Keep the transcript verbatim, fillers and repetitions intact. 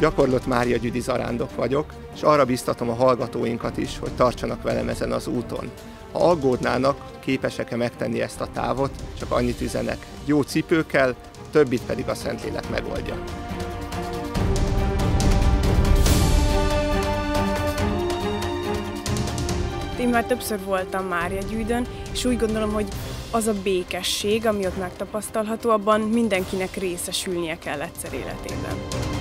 Gyakorlott Mária Gyüdi zarándok vagyok, és arra biztatom a hallgatóinkat is, hogy tartsanak velem ezen az úton. Ha aggódnának, képesek-e megtenni ezt a távot, csak annyit üzenek, jó cipő kell, többit pedig a Szentlélek megoldja. Én már többször voltam Mária Gyűjtön, és úgy gondolom, hogy az a békesség, ami ott megtapasztalható, abban mindenkinek részesülnie kell egyszer életében.